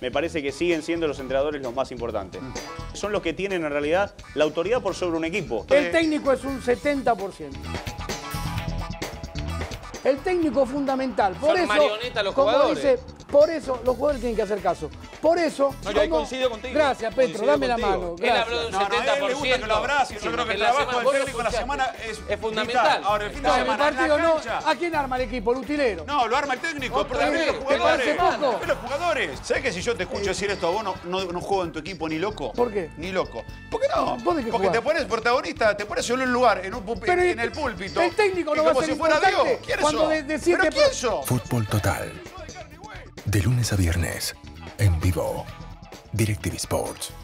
me parece que siguen siendo los entrenadores los más importantes. Son los que tienen en realidad la autoridad por sobre un equipo. El técnico es un 70%. El técnico es fundamental. Por Son eso, marionetas los como jugadores. dice, por eso los jugadores tienen que hacer caso. Por eso... No, yo ahí coincido contigo. Gracias, Petro, Coincido dame la contigo. mano. Él Gracias. habló de un No, no, 70%. a él le gusta que lo abrace. Yo sino creo que el la trabajo semana- del vos lo técnico en la escuchaste. semana es fundamental. vital. Ahora, el fin de No, en el semana en partido la no. cancha. ¿A quién arma el equipo? ¿El utilero? No, lo arma el técnico, Otra pero vez, los ¿te jugadores. parece poco? Los jugadores. ¿Sabes que si yo te escucho decir esto a vos no juego en tu equipo ni loco? ¿Por qué? Ni loco. ¿Por qué no? ¿Vos de qué Porque jugás? te pones protagonista, te pones solo en un lugar, en el púlpito. El técnico y no va a como ser si fuera importante Dios. ¿Quién cuando sos? de siete ¿Pero quién sos? Fútbol Total. De lunes a viernes, en vivo. DirecTV Sports.